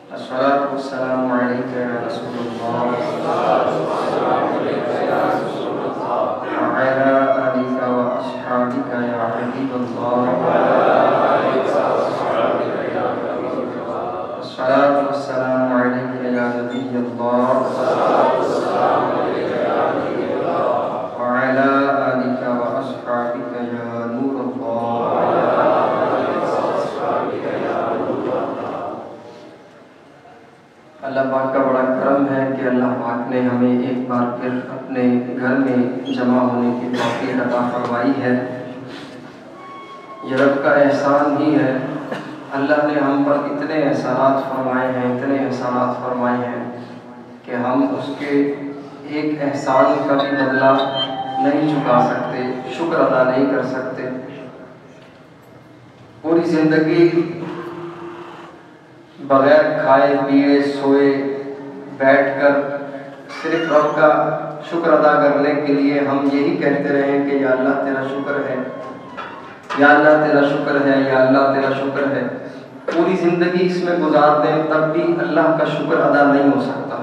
अस्सलातु वस्सलामु अलैका या रसूलल्लाह व अला आलिका व अस्हाबिका या हबीबल्लाह। अस्सलातु वस्सलामु अलैका या नबियल्लाह व अला आलिका व अस्हाबिका या नूरल्लाह। अल्लाह पाक का बड़ा करम है कि अल्लाह पाक ने हमें एक बार फिर अपने घर में जमा होने की तौफीक अता फरमाई है। ये रब का एहसान ही है। अल्लाह ने हम पर इतने एहसानात फरमाए हैं, इतने एहसानात फरमाए हैं कि हम उसके एक एहसान का भी बदला नहीं चुका सकते, शुक्र अदा नहीं कर सकते। पूरी ज़िंदगी बगैर खाए पिए सोए बैठकर सिर्फ रब का शुक्र अदा करने के लिए हम यही कहते रहे कि या अल्लाह तेरा शुक्र है, या अल्लाह तेरा शुक्र है, या अल्लाह तेरा शुक्र है। पूरी ज़िंदगी इसमें गुजार दें तब भी अल्लाह का शुक्र अदा नहीं हो सकता।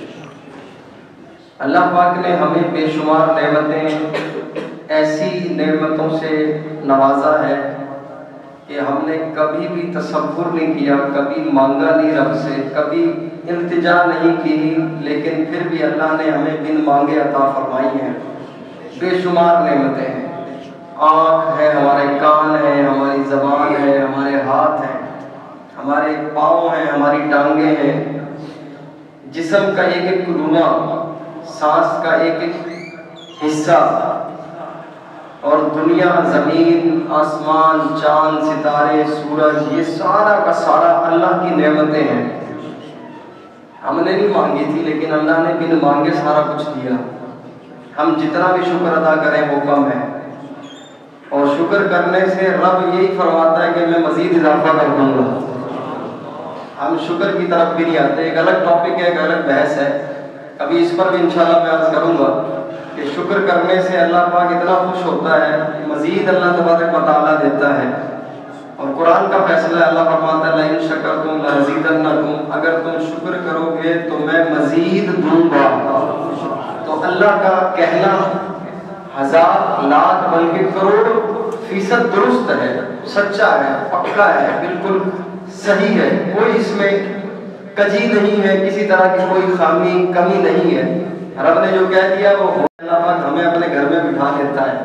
अल्लाह पाक ने हमें बेशुमार नेमतें, ऐसी नेमतों से नवाजा है कि हमने कभी भी तसव्वुर नहीं किया, कभी मांगा नहीं रब से, कभी इल्तिजा नहीं की, लेकिन फिर भी अल्लाह ने हमें बिन मांगे अता फरमाई हैं। बेशुमार नेमतें हैं। आँख है, हमारे कान है, हमारी ज़बान है, हमारे हाथ हैं, हमारे पाँव हैं, हमारी टांगें हैं, जिस्म का एक एक रुआ, सांस का एक एक हिस्सा, और दुनिया, ज़मीन, आसमान, चांद, सितारे, सूरज, ये सारा का सारा अल्लाह की नेमतें हैं। हमने नहीं मांगी थी लेकिन अल्लाह ने बिन मांगे सारा कुछ दिया। हम जितना भी शुक्र अदा करें वो कम है, और शुक्र करने से रब यही फरमाता है कि मैं मज़ीद इजाफा कर दूँगा। हम शुक्र की तरफ भी नहीं आते। एक अलग टॉपिक है, एक अलग बहस है, कभी इस पर भी इंशाल्लाह मैं अर्ज़ करूँगा कि शुक्र करने से अल्लाह पाक इतना खुश होता है, मज़ीद अल्लाह तबारक व तआला देता है। और कुरान का फैसला अल्लाह फरमाता है लइन शकरतुम लअज़ीदन्नकुम, अगर तुम शुक्र करोगे तो मैं मज़ीद दूंगा। तो अल्लाह का कहना हज़ार लाख बल्कि करोड़ फीसद दुरुस्त है, सच्चा है, पक्का है, बिल्कुल सही है। कोई इसमें कजी नहीं है, किसी तरह की कोई खामी कमी नहीं है। रब ने जो कह दिया वो अल्लाह पाक हमें अपने घर में बिठा लेता है।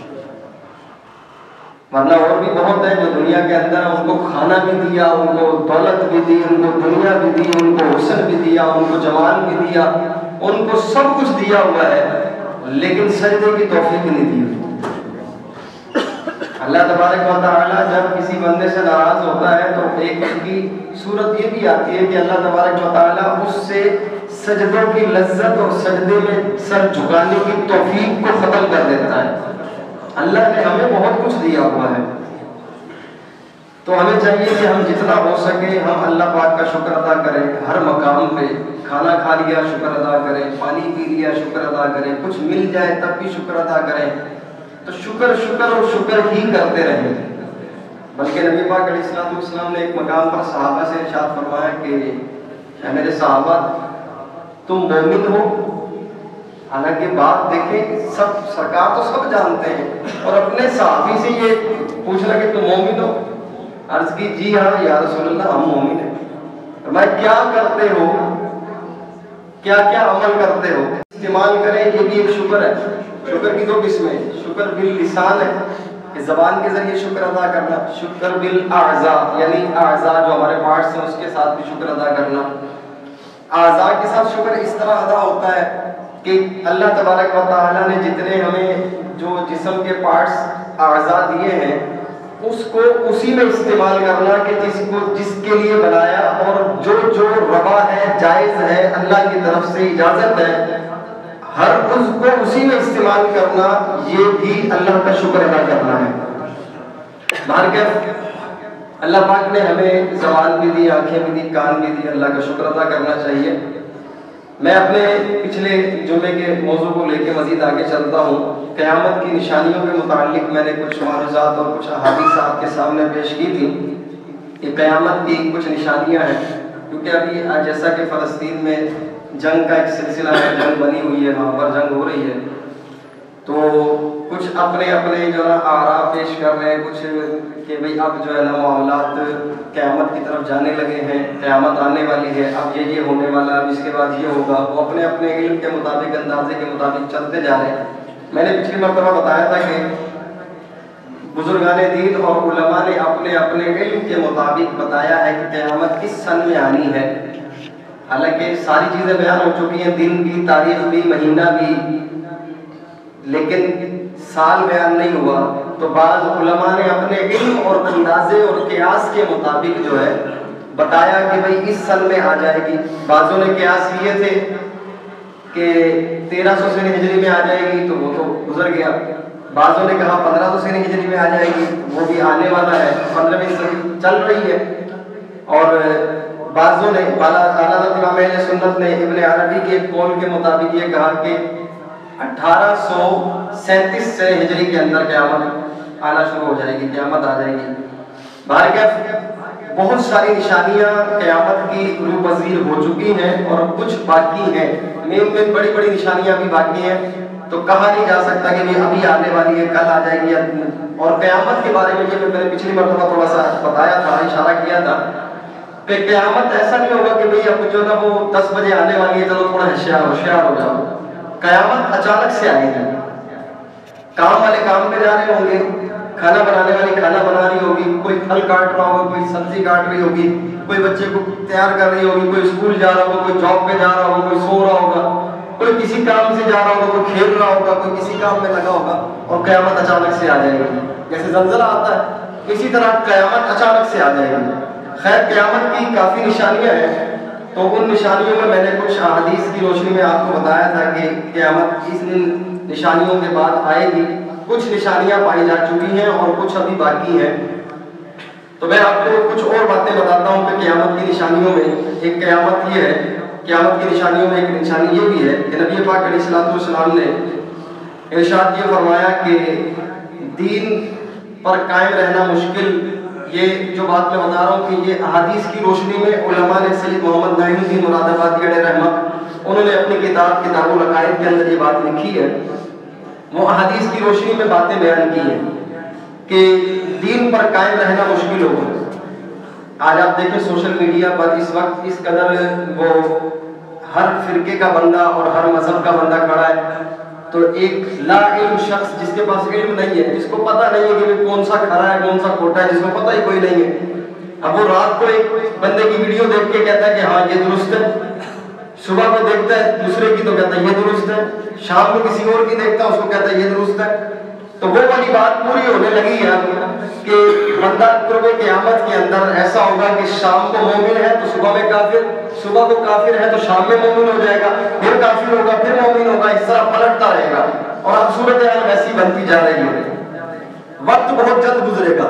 वरना और भी बहुत है जो दुनिया के अंदर है, उनको खाना भी दिया, उनको दौलत भी दी, उनको दुनिया भी दी, उनको हुस्न भी दिया, उनको जमाल भी दिया, उनको सब कुछ दिया हुआ है, लेकिन सजदे की तौफीक नहीं दी। अल्लाह तबारक व तआला जब किसी बंदे से नाराज होता है तो एक उसकी सूरत ये भी आती है कि अल्लाह तबारक व तआला उससे सजदों की लज्जत और सजदे में सर झुकाने की तौफीक को ख़त्म कर देता है। अल्लाह ने हमें बहुत कुछ दिया हुआ है, तो हमें चाहिए कि हम जितना हो सके हम अल्लाह पाक का शुक्र अदा करें। हर मकाम पे खाना खा लिया शुक्र अदा करें, पानी पी लिया शुक्र अदा करें, कुछ मिल जाए तब भी शुक्र अदा करें। तो शुक्र शुक्र और शुक्र ही करते रहें। बल्कि नबी पाक अलैहिस्सलाम ने एक मकाम पर सहाबा से इरशाद फरमाया कि मेरे सहाबा तुम मोमिन हो। हालांकि बात देखें, सब सरकार तो सब जानते हैं, और अपने सहाबी से ये पूछना कि तुम मोमिन हो। अर्ज की जी हाँ या रसूलल्लाह हम मोमिन हैं। तो मैं क्या करते हो, क्या क्या अमल करते हो, इस्तेमाल करें, ये भी एक शुक्र है। शुक्र की दो किस्में, शुक्र बिल लिसान है कि ज़बान के जरिए शुक्र अदा करना, शुक्र बिल आज़ा यानी आज़ा जो हमारे पार्ट्स हैं उसके साथ भी शुक्र अदा करना। आज़ा के साथ शुक्र इस तरह अदा होता है कि अल्लाह तबारक व तआला ने जितने हमें जो जिस्म के पार्ट्स आज़ा दिए हैं उसको उसी में इस्तेमाल करना कि जिसको जिसके लिए बनाया, और जो जो रवा है, जायज़ है, अल्लाह की तरफ से इजाज़त है, हर उसको उसी में इस्तेमाल करना, ये भी अल्लाह का शुक्र अदा करना है। बाहर क्या अल्लाह पाक ने हमें ज़बान भी दी, आंखें भी दी, कान भी दी, अल्लाह का शुक्र अदा करना चाहिए। मैं अपने पिछले जुमे के मौजू को लेकर मज़ीद आगे चलता हूँ। क़यामत की निशानियों के मुतालिक मैंने कुछ मारूज़ात और कुछ अहादीस आपके सामने पेश की थी कि क़यामत की कुछ निशानियाँ हैं। क्योंकि अभी जैसा कि फ़लस्तीन में जंग का एक सिलसिला है, जंग बनी हुई है, वहाँ पर जंग हो रही है, तो कुछ अपने अपने जो है ना आरा पेश कर रहे हैं, कुछ कि भाई अब जो है ना मामलात क़यामत की तरफ जाने लगे हैं, क़यामत आने वाली है, अब ये होने वाला, अब इसके बाद ये होगा। वो अपने अपने इल्म के मुताबिक, अंदाजे के मुताबिक चलते जा रहे हैं। मैंने पिछली मरतबा बताया था कि बुजुर्गान दीन और उलमा ने अपने अपने इल्म के मुताबिक बताया है कि क़यामत किस सन में आनी है। हालांकि सारी चीज़ें बयान हो चुकी हैं, दिन भी, तारीख भी, महीना भी, लेकिन साल बयान नहीं हुआ। तो बाज़ उलमा ने अपने इल्म और अंदाजे और क़यास के मुताबिक जो है बताया कि भाई इस सन में आ जाएगी। बाज़ों ने क़यास किए थे कि 1300 से हिजरी में आ जाएगी, तो वो तो गुजर गया। बाज़ों ने कहा 1500 से हिजरी में आ जाएगी, वो भी आने वाला है, 15वीं सदी चल रही है। और बाज़ों ने इमाम अहले सुन्नत ने इब्न अरबी के एक कौल के मुताबिक ये कहा कि 1837 से हिजरी के अंदर क़यामत आना शुरू हो जाएगी, क़यामत आ जाएगी। बाहर बहुत सारी निशानियां क़यामत की रूपजीर हो चुकी हैं और कुछ बाकी हैं, में बड़ी बड़ी निशानियां भी बाकी हैं। तो कहा नहीं जा सकता कि ये अभी आने वाली है, कल आ जाएगी। और क़यामत के बारे में ये मैंने पिछली मरतबा थोड़ा सा बताया था, इशारा किया था कि क़यामत ऐसा नहीं होगा कि भाई अब जो ना वो 10 बजे आने वाली है, चलो थोड़ा होशियार हो जाओ। क़यामत अचानक से आएगी। काम वाले काम पे जा रहे होंगे, खाना बनाने वाली खाना बना रही होगी, कोई फल काट रहा होगा, कोई सब्जी काट रही होगी, कोई बच्चे को तैयार कर रही होगी, कोई स्कूल जा रहा होगा, कोई जॉब पे जा रहा होगा, कोई सो रहा होगा, कोई किसी काम से जा रहा होगा, कोई खेल रहा होगा, कोई किसी काम में लगा होगा, और क़यामत अचानक से आ जाएगी। जैसे ज़लज़ला आता है, इसी तरह क़यामत अचानक से आ जाएगी। खैर, क़यामत की काफ़ी निशानियाँ हैं, तो उन निशानियों में मैंने कुछ हदीस की रोशनी में आपको बताया था कि क़यामत इस निशानियों के बाद आएगी। कुछ निशानियां पाई जा चुकी हैं और कुछ अभी बाकी हैं। तो मैं आपको कुछ और बातें बताता हूं कि क़यामत की निशानियों में एक क़यामत ये है, क़यामत की निशानियों में एक निशानी ये भी है कि नबी पाक अलैहिस्सलाम ने इरशाद ये फरमाया कि दीन पर कायम रहना मुश्किल। ये जो बात मैं बता रहा हूँ कि ये अहादीस की रोशनी में उलमा ने, सैयद मोहम्मद नईमुद्दीन मुरादाबादी रहमत, उन्होंने अपनी किताबुल अक़ाइद के अंदर ये बात लिखी है। वो अहादीस की रोशनी में बातें बयान की हैं कि दीन पर कायम रहना मुश्किल होगा। आज आप देखें सोशल मीडिया पर इस वक्त इस कदर वो हर फिरके का बंदा और हर मजहब का बंदा खड़ा है, तो एक ला इल्म शख्स, जिसके पास इल्म नहीं है, जिसको पता नहीं है कि कौन सा खरा है कौन सा खोटा है, जिसको पता ही कोई नहीं है, अब वो रात को एक बंदे की वीडियो देख के कहता है कि हाँ ये दुरुस्त है, सुबह को देखता है दूसरे की तो कहता है ये दुरुस्त है, शाम को किसी और की देखता है उसको कहता है ये दुरुस्त है। तो वो वाली बात पूरी होने लगी है कि बंदा कुर्बे क़यामत के अंदर ऐसा होगा कि शाम को मोमिन है तो सुबह में काफिर, सुबह को काफिर है तो शाम में मोमिन हो जाएगा, फिर काफिर होगा, फिर मोमिन होगा, इस तरह पलटता रहेगा। और अब सूरत हाल वैसी बनती जा रही है। वक्त बहुत जल्द गुजरेगा,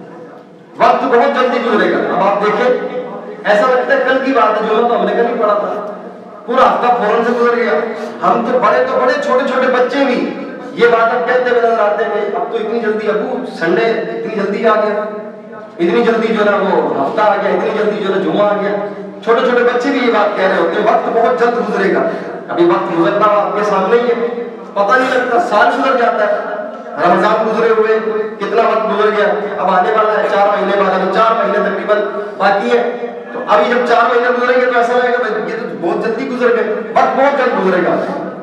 वक्त बहुत जल्दी गुजरेगा। अब आप देखें, ऐसा लगता है कल की बात है, जो तो हमने कल ही पढ़ा था, पूरा हफ्ता फौरन से गुजर गया। हम तो बड़े छोटे छोटे बच्चे भी ये बात अब कहते हुए नजर आते हैं, अब तो इतनी जल्दी, अबू संडे इतनी जल्दी आ गया, इतनी जल्दी जो ना वो हफ्ता आ गया, इतनी जल्दी जो ना जुमा आ गया। छोटे छोटे बच्चे भी ये बात कह रहे होते हैं, वक्त बहुत जल्द गुजरेगा। अभी वक्त गुजरता हुआ आपके सामने ही है, पता नहीं लगता, साल गुजर जाता है। रमजान गुजरे हुए कितना वक्त गुजर गया, अब आने वाला है 4 महीने बाद, अभी 4 महीने तकरीबन बाकी है। तो अभी जब 4 महीने गुजरेंगे तो ऐसा लगेगा ये तो बहुत जल्दी गुजर गए, वक्त बहुत जल्द गुजरेगा।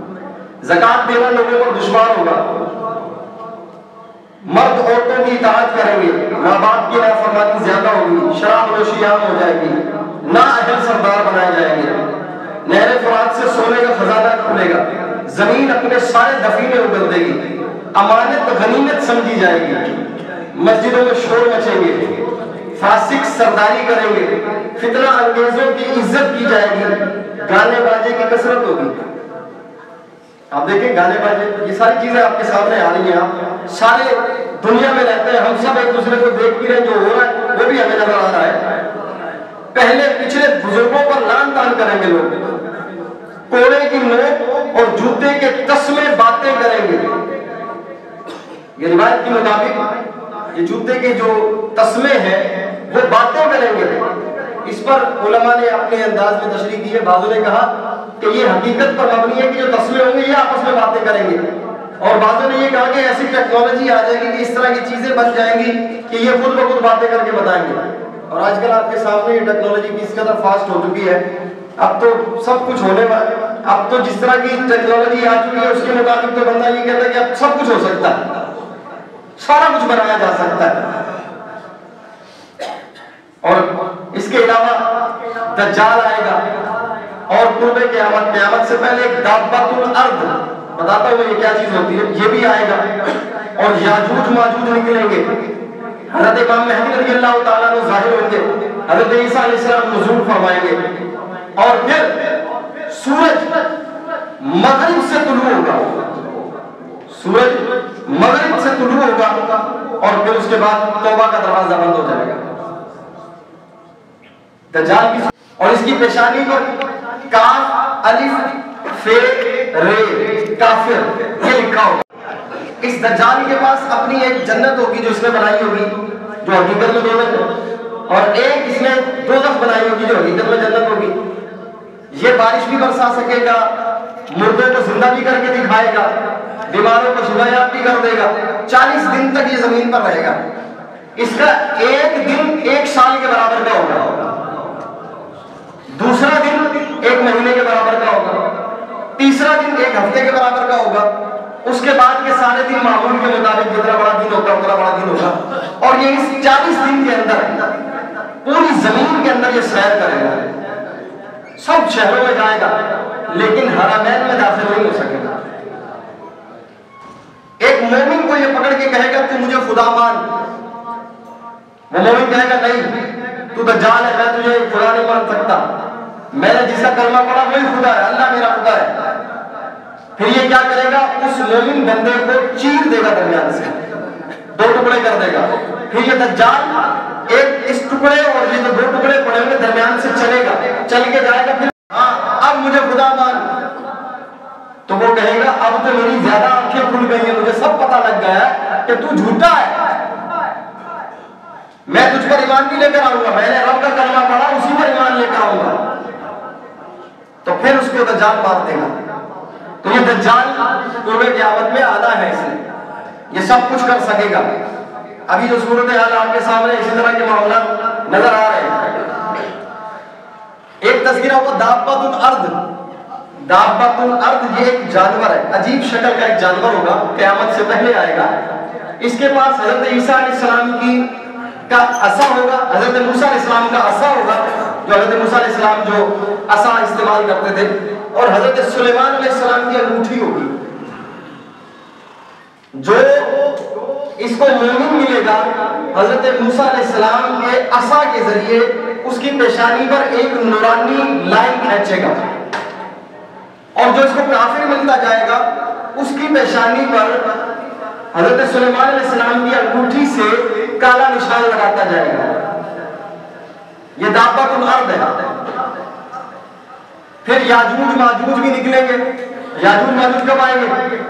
ज़कात देना लोगों को दुश्वार होगा, मर्द औरतों की इताअत करेंगे, माँ बाप की नाफरमानी ज्यादा होगी, शराब नोशी आम हो जाएगी, नाअहल सरदार बनाए जाएंगे, नहर फुरात से सोने का खजाना खुलेगा, जमीन अपने सारे दफीने उगल देगी, अमानत गनीमत समझी जाएगी, मस्जिदों में शोर मचेंगे, फासिक सरदारी करेंगे, फितना अंगेजों की इज्जत की जाएगी, गाने बाजे की कसरत होगी। आप देखें गाने बाजे, ये सारी चीजें आपके सामने आ रही हैं। आप सारे दुनिया में रहते हैं, हम सब एक दूसरे को देख भी रहे हैं, जो हो रहा है वो भी हमें नजर आ रहा है। पहले पिछले बुजुर्गों पर लान तान करेंगे लोग, कोड़े की नोक और जूते के तस्मे बातें करेंगे। ये रिवायत के मुताबिक ये जूते के जो तस्मे हैं वो बातें करेंगे। इस पर उलमा ने अपने अंदाज में तशरीह की है। बाज़ों ने कहा कि ये हकीकत पर मबनी है कि जो तस्वीर होंगे ये आपस में बातें करेंगे, और बाज़ों ने ये कहा कि ऐसी टेक्नोलॉजी आ जाएगी कि इस तरह की चीजें बन जाएंगी कि ये खुद ब खुद बातें करके बताएंगे। और आजकल आपके सामने ये टेक्नोलॉजी किस कदर फास्ट हो चुकी है, अब तो सब कुछ होने वाला, अब तो जिस तरह की टेक्नोलॉजी आ चुकी है उसके मुताबिक तो बंदा ये कहता है कि अब सब कुछ हो सकता है, सारा कुछ बनाया जा सकता है। और इसके अलावा दज्जाल आएगा और कुर्बे क़यामत से पहले एक दाब्बतुल अर्द, बताता हूँ ये क्या चीज होती है, ये भी आएगा। और याजूज माजूज निकलेंगे, हज़रत इमाम महदी रज़ियल्लाहु ताला अन्हु ज़ाहिर होंगे, हज़रत ईसा अलैहिस्सलाम नुज़ूल फरमाएंगे, और फिर सूरज मगरिब से तुलू होगा, सूरज मगरिब से तुलू होगा, और फिर उसके बाद तौबा का दरवाजा बंद हो जाएगा। दज्जाल की, और इसकी पेशानी पर काफ अलिफ फे रे काफिर ये लिखा होगा। इस दज्जाल के पास अपनी एक जन्नत होगी जो इसने बनाई होगी, जो हकीकत में दोज़ख है, और एक इसने दोज़ख बनाई होगी जो हकीकत में जन्नत होगी। ये बारिश भी बरसा सकेगा, मुर्दों को जिंदा भी करके दिखाएगा, बीमारों को शिफायाब भी कर देगा, 40 दिन तक ये जमीन पर रहेगा। इसका एक दिन 1 साल के बराबर का होगा, दूसरा दिन 1 महीने के बराबर का होगा, तीसरा दिन 1 हफ्ते के बराबर का होगा, उसके बाद के सारे दिन मामूल के मुताबिक जितना बड़ा दिन होगा उतना बड़ा दिन होगा। और ये इस 40 दिन के अंदर पूरी जमीन के अंदर ये सैर करेगा, सब शहरों में जाएगा, लेकिन हरमैन में दाखिल नहीं हो सकेगा। एक मोमिन को ये पकड़ के कहेगा तू मुझे खुदा मान, वो मोमिन कहेगा नहीं तू दज्जाल है, मैं तुझे खुदा नहीं मान सकता, मैंने जिसका कलमा पढ़ा वही खुदा है, अल्लाह मेरा खुदा है। फिर ये क्या करेगा, उस मोमिन बंदे को चीर देगा दरमियान से, 2 टुकड़े कर देगा। फिर ये दज्जाल एक इस टुकड़े और ये जो 2 टुकड़े पड़े हुए दरमियान से चलेगा, चल के जाएगा, फिर हाँ अब मुझे खुदा मान, तो वो कहेगा अब तो मेरी ज्यादा आंखें खुल गई हैं, मुझे सब पता लग गया है कि तू झूठा है, मैं तुझ पर ईमान भी लेकर आऊंगा, मैंने रब का कलमा पढ़ा उसी पर ईमान लेकर आऊंगा। तो फिर उसको दज्जाल मार देगा। तो ये दज्जाल कुर्बे क़यामत में आना है, इसने ये सब कुछ कर सकेगा। अभी जो सूरत हाल आपके सामने इसी तरह के मामला नजर आ रहे हैं। एक तस्वीर होगा दाब्बतुल अर्द, दाब्बतुल अर्द ये एक जानवर है, अजीब शक्ल का एक जानवर होगा, क़यामत से पहले आएगा। इसके पास हजरत ईसा अलैहिस्सलाम की का असा होगा, हजरत मूसा अलैहिस्सलाम का असा होगा, जो हजरत मूसा अलैहिस्सलाम जो असा इस्तेमाल करते थे, और हजरत सुलेमान अलैहिस्सलाम की अंगूठी होगी। जो इसको मोमिन मिलेगा हजरत मूसा अलैहिस्सलाम के असा के जरिए उसकी पेशानी पर एक नूरानी लाइन खींचेगा, और जो इसको काफिर मिलता जाएगा उसकी पेशानी पर हजरत सुलेमान अलैहिस्सलाम की अंगूठी से काला निशान लगाता जाएगा। ये दाब्बतुल अर्द है। फिर याजूज माजूज भी निकलेंगे। याजूज माजूज कब आएंगे?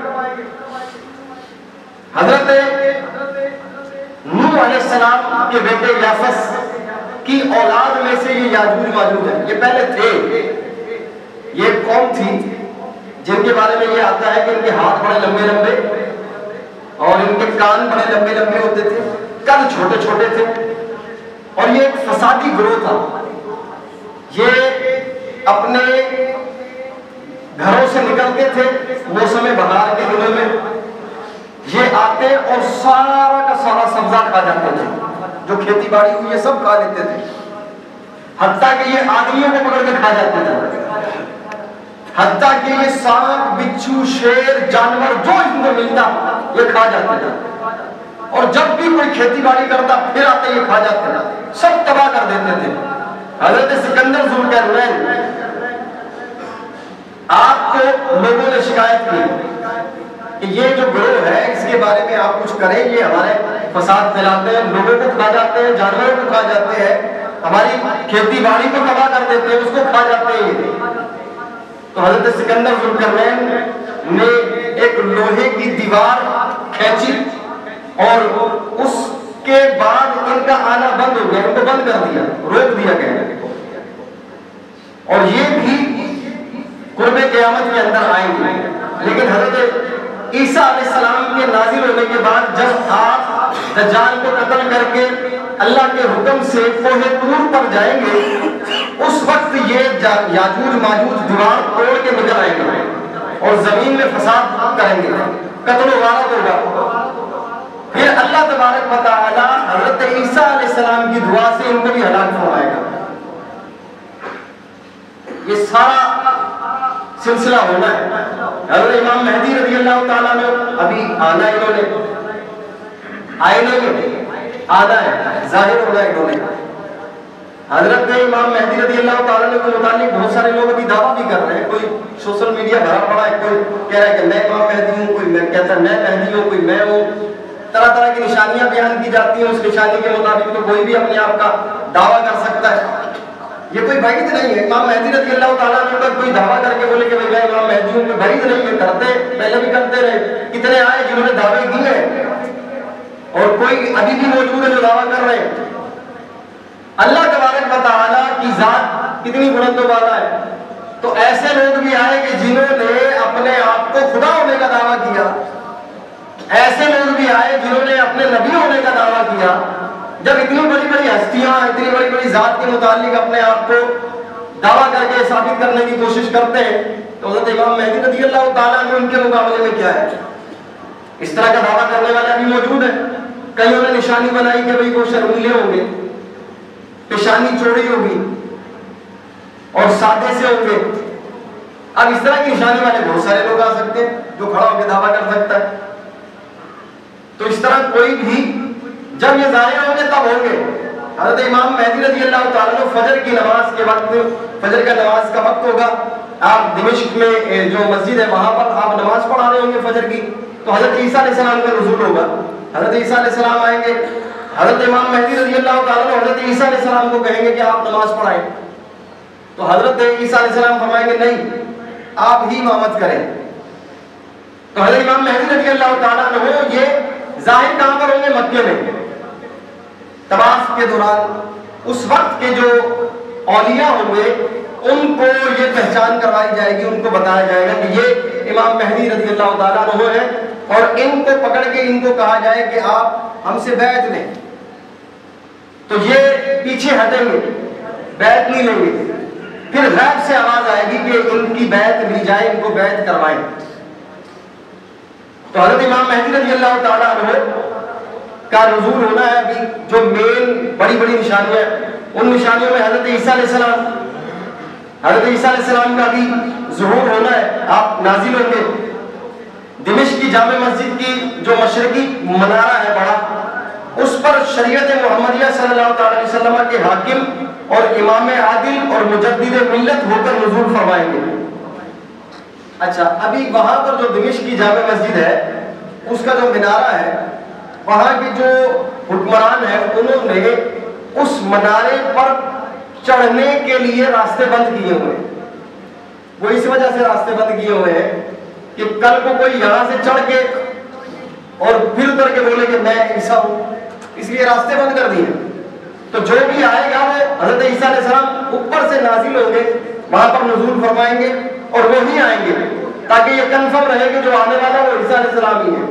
हजरत नूह अलैहिस्सलाम के बेटे याफस की औलाद में से ये याजूज माजूज है। ये पहले थे, ये कौम थी जिनके बारे में ये आता है कि इनके हाथ बड़े लंबे लंबे और इनके कान बड़े लंबे लंबे होते थे, कद छोटे छोटे थे, और ये एक फसादी गिरोह था। ये अपने घरों से निकलते थे मौसम बहार के दिनों में, ये आते और सारा का सारा सब्जा खा जाते थे, जो खेती बाड़ी हुई है सब खा लेते थे, हत्ता कि ये आदमियों को पकड़ के खा जाते थे, हत्ता कि ये सांप बिच्छू शेर जानवर जो इनको मिलता ये खा जाते थे, और जब भी कोई खेती बाड़ी करता फिर आते ये खा जाते थे, सब तबाह कर देते थे। हजरत सिकंदर ज़ुल्करनैन, आपको लोगों ने शिकायत की कि ये जो गिरोह है इसके बारे में आप कुछ करें, ये हमारे फसाद फैलाते हैं, लोगों को खा जाते हैं, जानवरों को खा जाते हैं, हमारी खेती बाड़ी को तबाह कर देते हैं, उसको खा जाते हैं। तो हजरत सिकंदर ज़ुल्करनैन ने एक लोहे की दीवार खींची और उसके बाद इनका आना बंद हो गया, इनको बंद कर दिया, रोक दिया गया। और ये भी कुर्बे क़यामत के अंदर आएंगे। लेकिन हज़रत ईसा अलैहिस्सलाम के नाजिल होने के बाद जब आप दज्जाल को कत्ल करके अल्लाह के हुक्म से कोहे तूर पर जाएंगे, उस वक्त ये याजूज माजूज दीवार तोड़ के निकल आएंगे और जमीन में फसाद करेंगे, कत्ल वारत होगा। फिर अल्लाह तबारक व तआला हज़रत ईसा अलैहिस्सलाम की दुआ से इनको भी हलाक फरमाएगा। ये सारा सिलसिला होना है। हज़रत इमाम मेहदी रज़ी अल्लाह ताला ने अभी आना, इन्होंने आईने में आना है, जाहिर होना है इन्होंने। हज़रत इमाम मेहदी रज़ी अल्लाह ताला ने के मुतालिक बहुत सारे लोग अभी दावा भी कर रहे हैं। कोई सोशल मीडिया भरा पड़ा है, कोई कह रहा है कि मैं इमाम मेहदी हूँ, कोई मैं कहता है मैं मेहदी हूँ, कोई मैं हूँ। तरह तरह की निशानियां बयान की जाती हैं। उस निशानी के मुताबिक तो कोई भी अपने आप का दावा कर सकता है। ये कोई बैद नहीं है। इमाम मेहदी रज़ी अल्लाह ताला ने अगर कोई दावा करके बोले कि मैं इमाम मेहदी हूँ, कोई बैद नहीं है। करते पहले भी करते रहे, कितने आए जिन्होंने दावे किए हैं और कोई अभी भी मौजूद है जो दावा कर रहे हैं। अल्लाह तबारक व तआला की जात कितनी बुलंद वाला है। तो ऐसे लोग भी आए कि जिन्होंने अपने आप को खुदा होने का दावा किया, ऐसे लोग भी आए जिन्होंने अपने नबी होने का दावा किया। जब इतनी बड़ी बड़ी हस्तियां, इतनी बड़ी बड़ी जात के मुतालिक अपने आप को दावा करके साबित करने की कोशिश करते हैं, तो हज़रत इमाम मेहदी रज़ी अल्लाह ताला अन्हु उनके मुकाबले में क्या है। इस तरह का दावा करने वाले भी मौजूद है। कईयों ने निशानी बनाई कि भाई वो शर्मीले होंगे, पेशानी चौड़ी होगी और सादे से होंगे। अब इस तरह की निशानी वाले बहुत सारे लोग आ सकते हैं जो खड़ा होकर दावा कर सकता है। तो इस तरह कोई भी जब ये जाहिर होंगे तब होंगे। हज़रत इमाम मेहदी रज़ी अल्लाह ताला ने फजर की नमाज के वक्त, फजर का नमाज का वक्त होगा, आप दिमिश्क में जो मस्जिद है वहां पर आप नमाज पढ़ा रहे होंगे फजर की, तो हज़रत ईसा अलैहिस्सलाम का नुज़ूल होगा। हज़रत ईसा अलैहिस्सलाम आएंगे, हज़रत इमाम मेहदी रज़ी अल्लाह ताला ने हज़रत ईसा अलैहिस्सलाम को कहेंगे कि आप नमाज पढ़ाएं, तो हज़रत ईसा अलैहिस्सलाम फरमाएंगे नहीं, आप ही इमामत करें। तो हज़रत इमाम मेहदी रज़ी अल्लाह ताला ने ये जाहिर कहां पर होंगे? मक्के में तवाफ के दौरान। उस वक्त के जो औलिया होंगे उनको ये पहचान करवाई जाएगी, उनको बताया जाएगा कि ये इमाम मेहदी रज़ी अल्लाह ताला अन्हु है, और इनको पकड़ के इनको कहा जाए कि आप हमसे बैत लें, तो ये पीछे हटेंगे, बैत नहीं लेंगे। फिर गैब से आवाज आएगी कि इनकी बैत ली जाए, इनको बैत करवाएं। तो हज़रत इमाम मेहदी रज़ी अल्लाह ताला अन्हु का नुज़ूल होना है। अभी जो मेन बड़ी बड़ी निशानियां, उन निशानियों में हज़रत ईसा अलैहिस्सलाम का भी ज़ुहूर होना है। आप नाजिल होंगे। दिमिश्क की जामे मस्जिद की जो मशरकी मनारा है बड़ा, उस पर शरीयत मुहम्मदिया सल्लल्लाहु अलैहि वसल्लम के हाकिम और इमाम आदिल और मुजद्दिद मिल्लत होकर नुज़ूल फरमाएंगे। अच्छा, अभी वहां पर जो दिमिश्क की जामे मस्जिद है उसका जो मिनारा है, वहां के जो हुक्मरान है उन्होंने उस मनारे पर चढ़ने के लिए रास्ते बंद किए हुए हैं। वो इस वजह से रास्ते बंद किए हुए हैं कि कल को कोई यहां से चढ़ के और फिर उतर के बोले कि मैं ईसा हूं, इसलिए रास्ते बंद कर दिए। तो जो भी आएगा वो हज़रत ईसा अलैहिस्सलाम ऊपर से नाजिल होंगे, वहां पर नुज़ूल फरमाएंगे और वो ही आएंगे, ताकि ये कंफर्म रहे कि जो आने वाला वो ईसा अलैहिस्सलाम ही है।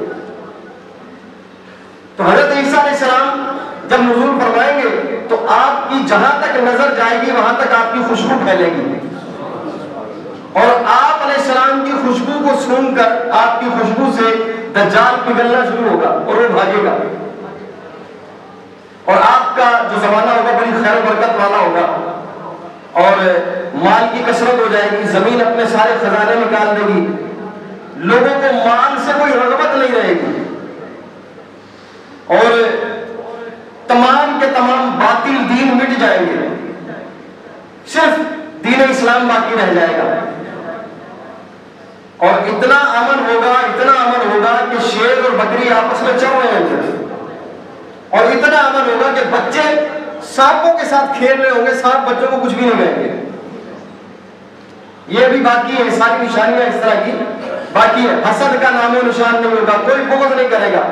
तो हज़रत ईसा अलैहिस्सलाम जब नुज़ूल फरमाएंगे तो आपकी जहां तक नजर जाएगी वहां तक आपकी खुशबू फैलेगी, और आप अलैहिस्सलाम की खुशबू को सूंघकर आपकी खुशबू से दज्जाल पिघलना शुरू होगा और वो भागेगा, और आपका जो जमाना होगा बड़ी खैर बरकत वाला होगा, और माल की कसरत हो जाएगी, जमीन अपने सारे खजाने निकाल देगी, लोगों को माल से कोई रगबत नहीं रहेगी, और तमाम के तमाम बातिल दीन मिट जाएंगे, सिर्फ दीन इस्लाम बाकी रह जाएगा। और इतना अमन होगा कि शेर और बकरी आपस में चल रहे होंगे, और इतना अमन होगा कि बच्चे सांपों के साथ खेल रहे होंगे, सांप बच्चों को कुछ भी नहीं कहेंगे। ये भी बाकी है, सारी निशानियां इस तरह की बाकी है। हसद का नामो निशान नहीं होगा, कोई बुग़्ज़ नहीं करेगा।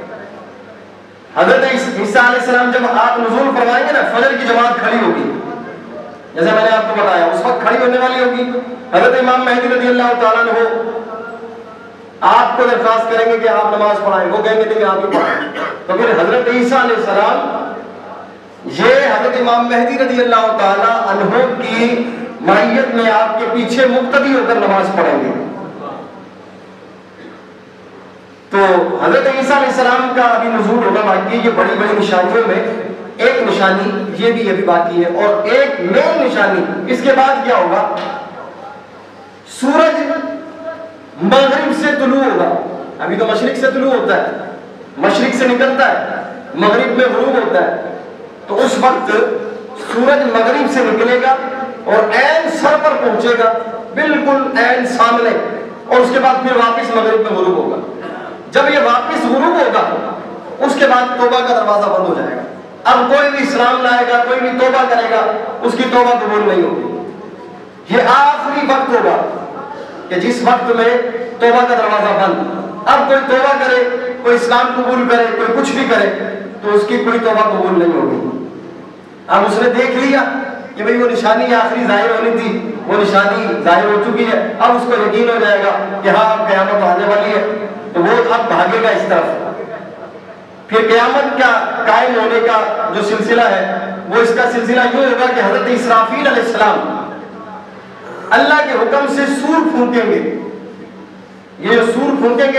हज़रत ईसा अलैहिस्सलाम जब आप नुज़ूल फरमाएंगे ना, फजर की जमात खड़ी होगी, जैसे मैंने आपको बताया, उस वक्त खड़ी होने वाली होगी। हजरत इमाम मेहदी रज़ियल्लाहु ताला अन्हु आपको दरख्वास्त करेंगे कि आप नमाज पढ़ाएं, वो कहेंगे नहीं आप ही पढ़ाएं। तो फिर हजरत ईसा अलैहिस्सलाम ये हजरत इमाम मेहदी रज़ियल्लाहु ताला अन्हु की माइयत में आपके पीछे मुक्तदी होकर नमाज पढ़ेंगे। तो हजरत ईसा अलैहिस्सलाम का अभी नुज़ूल होना बाकी है। ये बड़ी बड़ी निशानियों में एक निशानी ये भी अभी बाकी है, और एक मेन निशानी इसके बाद क्या होगा, सूरज मगरिब से तुलू होगा। अभी तो मशरिक से तुलू होता है, मशरिक से निकलता है, मगरिब में गुरूब होता है। तो उस वक्त सूरज मगरिब से निकलेगा और ऐन सर पर पहुंचेगा, बिल्कुल ऐन सामने, और उसके बाद फिर वापस मगरिब में गुरूब होगा। जब ये वापस गुरूब होगा उसके बाद तौबा का दरवाजा बंद हो जाएगा। अब कोई भी इस्लाम लाएगा, कोई भी तौबा करेगा, उसकी तौबा कबूल नहीं होगी। ये आखिरी वक्त होगा कि जिस वक्त में तौबा का दरवाजा बंद। अब कोई तौबा करे, कोई इस्लाम कबूल करे, कोई कुछ भी करे, तो उसकी कोई तौबा कबूल नहीं होगी। अब उसने देख लिया कि भाई वो निशानी आखिरी जाहिर होनी थी, वो निशानी जाहिर हो चुकी है, अब उसको यकीन हो जाएगा कि हाँ अब क़यामत आने वाली है, तो वो अब भागेगा इस तरफ। फिर क़यामत का कायम होने का जो सिलसिला है वो इसका सिलसिला यूं होगा कि हजरत इसराफील अलैहिस्सलाम अल्लाह के हुक्म से सूर फूंकेंगे। ये जो सूर फूंकेंगे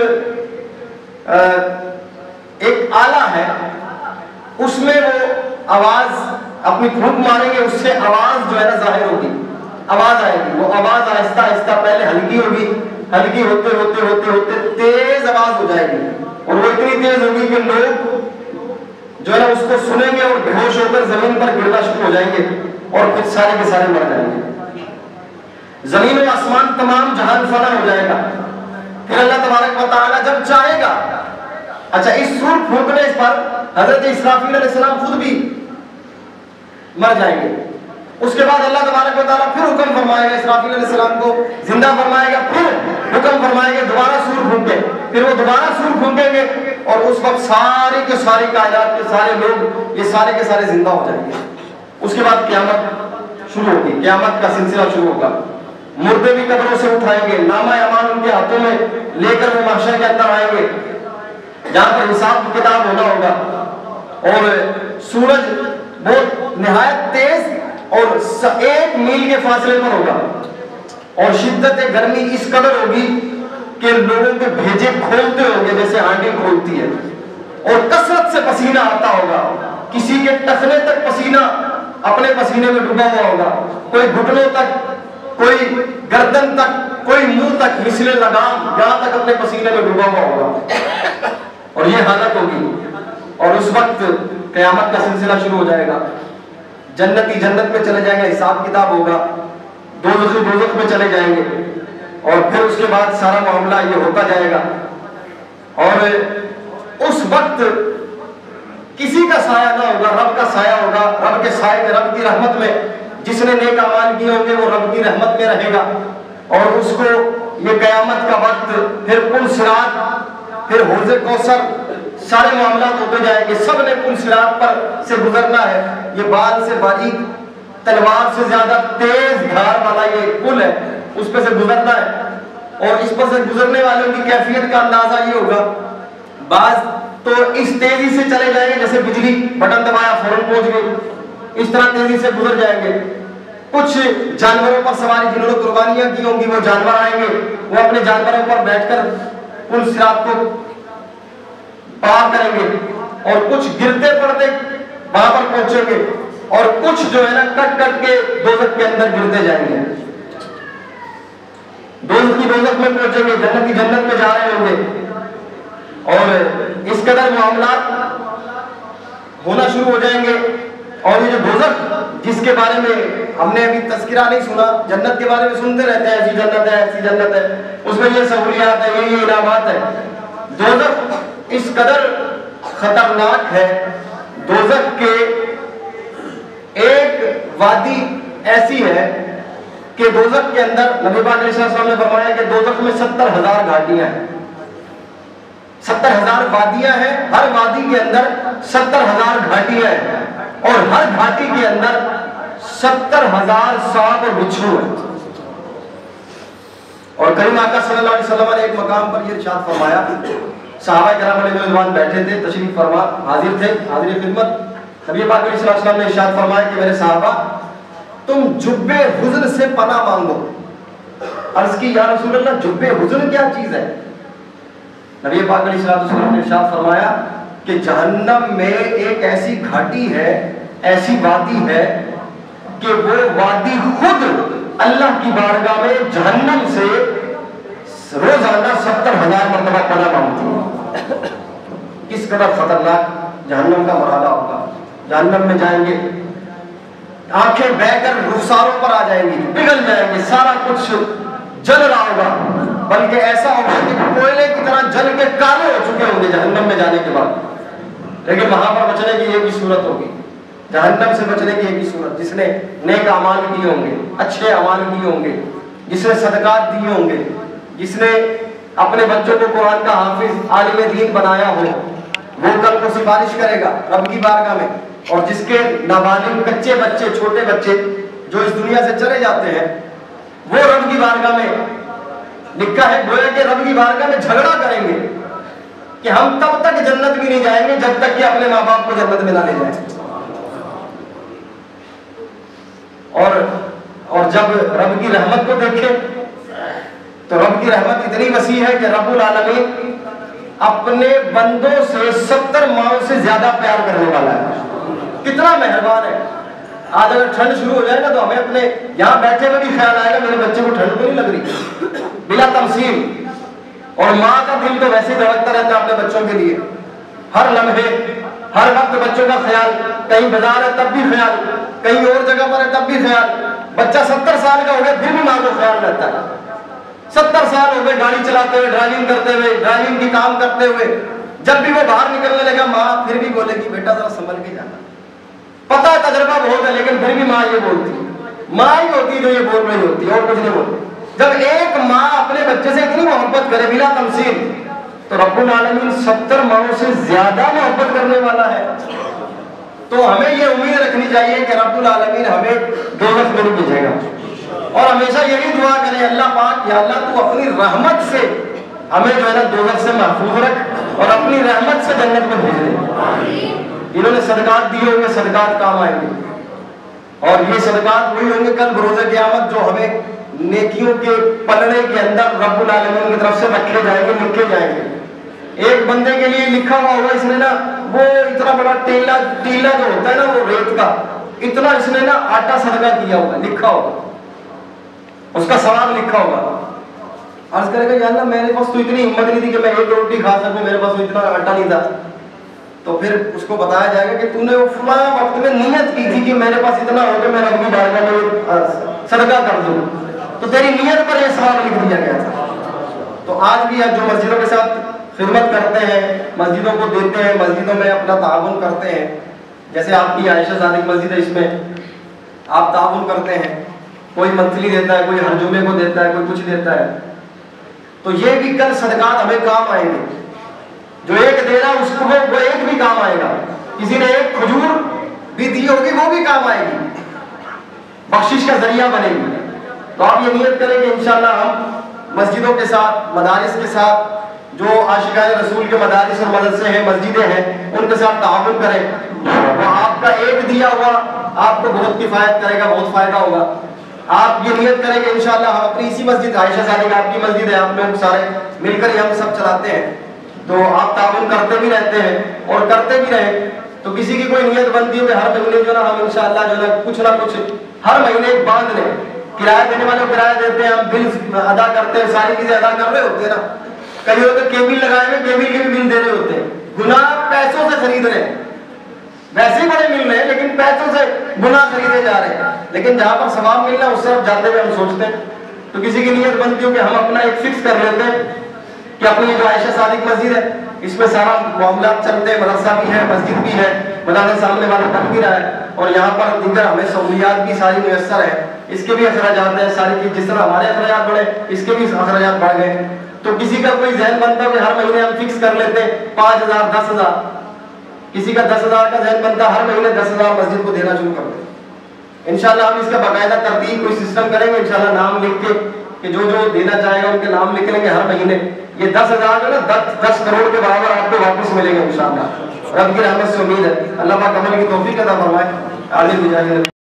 एक आला है, उसमें वो आवाज अपनी फूंक मारेंगे, उससे आवाज जो है ना जाहिर होगी, आवाज आएगी। वो आवाज आहिस्ता आहिस्ता पहले हल्की होगी, हल्की होते होते होते होते तेज आवाज हो जाएगी, और वो इतनी तेज होगी कि लोग जो है ना उसको सुनेंगे और बेहोश होकर जमीन पर गिरना शुरू हो जाएंगे, और फिर सारे के सारे मर जाएंगे। जमीन और आसमान तमाम जहान फना हो जाएगा। फिर अल्लाह तबारक व तआला जब चाहेगा, अच्छा इस सूर फूंकने पर हजरत इसराफील अलैहिस्सलाम खुद भी मर जाएंगे। उसके बाद अल्लाह तबारक व तआला फिर हुक्म फरमाएगा, इसराफील अलैहिस्सलाम को जिंदा फरमाएगा, फिर हुक्म फरमाएगा दोबारा सूर फूंके, फिर वो दोबारा सूर फूंकेंगे, और उस वक्त सारे के सारे कायनात के सारे लोग ये सारे के सारे जिंदा हो जाएंगे। उसके बाद क़यामत शुरू होगी, क़यामत का सिलसिला शुरू होगा। मुर्दे भी कब्रों से उठाएंगे, नामा अमान उनके हाथों में लेकर वो महशर के अंदर आएंगे, जहां पर हिसाब की किताब होना होगा। और सूरज बहुत निहायत तेज और 1 मील के फासले पर होगा, और शिद्दत गर्मी इस कदर होगी कि लोगों के भेजे खोलते होंगे जैसे हांडी खोलती है, और कसरत से पसीना आता होगा। किसी के टखने तक पसीना अपने पसीने में डूबा हुआ होगा, कोई घुटनों तक, कोई गर्दन तक, कोई मुंह तक, मिसले लगाम यहां तक अपने पसीने में डूबा हुआ होगा, और ये हालत होगी। और उस वक्त क़यामत का सिलसिला शुरू हो जाएगा। जन्नती जन्नत में चले जाएंगे, हिसाब किताब होगा, दोज़खी दोज़ख में चले जाएंगे, और फिर उसके बाद सारा मामला ये होता जाएगा। और उस वक्त किसी का साया ना होगा, रब का साया होगा। रब के साए में, रब की रहमत में, जिसने नेक अमाल किए होंगे वो रब की रहमत में रहेगा। और उसको ये क़यामत का वक्त, फिर पुल सिरात, फिर हौज़े कौसर, सारे मामला होते जाएंगे। सब ने पुल सिरात पर से गुजरना है। ये बाल से बारीक, तलवार से ज्यादा तेज धार वाला ये पुल है, उस पर से गुजरना है। और इस पर से गुजरने वालों की कैफियत का अंदाजा ये होगा, बाज तो इस तेजी से चले जाएंगे जैसे बिजली, बटन दबाया फौरन पहुंच गए, इस तरह तेजी से गुजर जाएंगे। कुछ जानवरों पर सवारी, जिन्होंने कुर्बानियां की होंगी वो जानवर आएंगे, वो अपने जानवरों पर बैठकर पुल सिरात को पार करेंगे, और कुछ गिरते पड़ते वहां पर पहुंचेंगे, और कुछ जो है ना कट कट के दोज़ख के अंदर गिरते जाएंगे, दोज़ख की दोज़ख में पहुंचेंगे, जन्नत की जन्नत में जा रहे होंगे। और इस कदर मामला होना शुरू हो जाएंगे। और ये जो दोज़ख जिसके बारे में हमने अभी तज़किरा नहीं सुना, जन्नत के बारे में सुनते रहते हैं, ऐसी जन्नत है, ऐसी जन्नत है, उसमें ये सहूलियात है, ये इनामात है। दोज़ख इस कदर खतरनाक है, दोज़ख के एक वादी ऐसी है कि दोज़ख के अंदर नबी पाक अलैहि सल्लम ने फरमाया कि दोज़ख में 70,000 घाटियां हैं, 70,000 वादियां हैं, हर वादी के अंदर 70,000 घाटियां हैं, और हर घाटी के अंदर 70,000 सांप और बिच्छू है। और करीम आका सल्लल्लाहु अलैहि वसल्लम ने एक मकाम पर ये इरशाद फरमाया, सहाबा किराम मेज़बान बैठे थे, तशरीफ फरमा हाजिर थे, हाजिर खिदमत। नबी पाक सल्लल्लाहु अलैहि वसल्लम ने इरशाद फरमाया कि मेरे सहाबा तुम जुब्बे हुज़्न से पनाह मांगो। अर्ज़ की या रसूल अल्लाह जुब्बे हुज़्न क्या चीज है? नबी पाक सल्लल्लाहु अलैहि वसल्लम ने इरशाद फरमाया कि जहन्नम में एक ऐसी घाटी है, ऐसी वादी है कि वो वादी खुद अल्लाह की बारगाह में जहन्नम से रोजाना 70,000 मरतबा पनाह मांगती है। किस कदर खतरनाक जहन्नम का मरहला होगा। जहन्नम में जाएंगे, आंखें बहकर रुखसारों पर आ जाएंगी, पिघल जाएंगे, सारा कुछ जल रहा होगा, बल्कि ऐसा होगा कि कोयले की तरह जल के काले हो चुके होंगे जहन्नम में जाने के बाद। लेकिन वहां पर बचने की एक ही सूरत होगी, जहन्नम से बचने की एक ही सूरत, जिसने नेक अमाल किए होंगे, अच्छे अमाल किए होंगे, जिसने सदकात दिए होंगे, जिसने अपने बच्चों को कुरान का हाफिज आलिम दीन बनाया हो, वो कल को सिफारिश करेगा रब की बारगाह में। और जिसके नाबालिग कच्चे बच्चे, छोटे बच्चे जो इस दुनिया से चले जाते हैं, वो रब की बारगाह में लिखा है, गोया कि रब की बारगाह में झगड़ा करेंगे कि हम तब तक जन्नत भी नहीं जाएंगे जब तक कि अपने माँ बाप को जन्नत में ना ले जाए। और जब रब की रहमत को देखें तो रब की रहमत इतनी वसी है कि रब्बुल आलमीन अपने बंदों से 70 माओं से ज्यादा प्यार करने वाला है। कितना मेहरबान है। आज अगर ठंड शुरू हो जाए ना तो हमें अपने यहाँ बैठे हुए भी ख्याल आएगा मेरे बच्चे को ठंड तो नहीं लग रही, बिला तमसील। और माँ का दिल तो वैसे ही धड़कता रहता है अपने बच्चों के लिए, हर लम्हे हर वक्त बच्चों का ख्याल, कहीं बाजार है तब भी ख्याल, कहीं और जगह पर है तब भी ख्याल। बच्चा 70 साल का हो गया फिर भी माँ को ख्याल रहता है। 70 साल हो गए गाड़ी चलाते हुए, ड्राइविंग करते हुए, ड्राइविंग की काम करते हुए, जब भी वो बाहर निकलने लगा माँ फिर भी बोलेगी बेटा जरा संभल के जाना। पता है तजर्बा बहुत है लेकिन फिर भी माँ ये बोलती है, माँ ही होती है जो ये बोल रही होती है और कुछ नहीं बोलती। जब एक माँ अपने बच्चे से इतनी मोहब्बत करे बिला तमसील, तो रब्बुल आलमीन 70 माओं से ज्यादा मोहब्बत करने वाला है। तो हमें ये उम्मीद रखनी चाहिए कि रब्बुल आलमीन हमें दोज़ख में नहीं भेजेगा, और हमेशा यही दुआ करें, अल्लाह पाक या अल्लाह तू अपनी रहमत से हमें जो है ना दोज़ख से महफूज रख और अपनी रहमत से जन्नत में भेज दे। इन्होंने सदकात दिए होंगे, सदकात काम आएंगे, और ये सदकात वही होंगे कल बरोज़े क़यामत जो हमें नेकियों के पलड़े के अंदर रब्बुल आलमीन की तरफ से रखे जाएंगे, लिखे जाएंगे। एक बंदे के लिए लिखा हुआ होगा, इसने ना वो इतना बड़ा टीला जो होता है ना वो रेत का, इतना इसने ना आटा सदका किया होगा, लिखा होगा, उसका सवाब लिखा होगा। अर्ज करेगा यार ना मेरे पास तो इतनी हिम्मत नहीं थी कि मैं एक रोटी खा सकूं, मेरे पास तो इतना आटा नहीं था। तो फिर उसको बताया जाएगा कि तूने वो फलां वक्त में नियत की थी कि मेरे पास इतना हो कि मैं रब की बारगाह में सदका कर दूं, तो तेरी नियत पर यह सवाब लिख दिया गया था। तो आज भी जो मस्जिदों के साथ खिदमत करते हैं, मस्जिदों को देते हैं, मस्जिदों में अपना ताउन करते हैं, जैसे आपकी आयशा सादिक मस्जिद है, इसमें आप ताउन करते हैं, कोई मंथली देता है, कोई हर जुमे को देता है, कोई कुछ देता है, तो ये भी कल सदकात हमें काम आएंगे। जो एक दे रहा उसको वो एक भी काम आएगा। किसी ने एक खजूर भी दी होगी वो भी काम आएगी, बख्शिश का जरिया बनेगी। तो आप ये नियत करें कि इंशाअल्लाह हम मस्जिदों के साथ, मदारिस के साथ, जो आशिकाए रसूल के मदारिस और मदरसे हैं, मस्जिदें हैं, उनके साथ ताउन करें। वो आपका एक दिया हुआ आपको बहुत किफायत करेगा, बहुत फायदा होगा। आप ये नियत करें कि इंशाअल्लाह हम अपनी इसी मस्जिद, आयशा सादिक आपकी मस्जिद है, आप लोग सारे मिलकर ही हम सब चलाते हैं, तो आप ताउन करते भी रहते हैं और करते भी रहे। तो किसी की कोई नियत बनती है हर महीने जो ना हम इंशाअल्लाह जो ना कुछ हर महीने बांध लें। किराया देने वाले को किराया देते हैं, हम बिल अदा करते हैं, सारी चीजें अदा कर रहे होते हैं ना। कई लोग केबिल लगाए हुए, केबिल के भी बिल दे रहे होते हैं, गुनाह पैसों से खरीद रहे हैं। वैसे ही बड़े मिल रहे हैं लेकिन पैसों से गुनाह खरीदे जा रहे हैं। लेकिन जहां पर सवाब मिलना उससे अब जाते हुए हम सोचते हैं। तो किसी की नियत बनती हो कि हम अपना एक फिक्स कर लेते हैं कि अपनी जो आयशा सादिक मस्जिद है इसमें सारा मामला चलते हैं, मदरसा भी है, मस्जिद भी है, मदरसा सामने वाला बन भी रहा है, और यहाँ पर दीगर हमें सहूलियात भी सारी मुयस्सर है, इसके भी अखराजात हैं सारी चीज। जिस तरह हमारे अखराजात बढ़े इसके भी अखराजात बढ़ गए। तो किसी का कोई जहन बनता है कि हर महीने हम फिक्स कर लेते हैं 5,000 10,000, किसी का 10,000 का जहन बनता है हर महीने 10,000 मस्जिद को देना शुरू कर दे। इंशाल्लाह हम इसका बाकायदा तरतीब कोई सिस्टम करेंगे, इंशाल्लाह नाम लिख के कि जो जो देना चाहेगा उनके नाम लिख लेंगे हर महीने। ये 10,000 जो ना 10 करोड़ के बराबर आपको वापस मिलेंगे इंशाल्लाह। रब की रहमत से उम्मीद है। अल्लाह पाक अमल की तौफीक अता फरमाए। आमीन।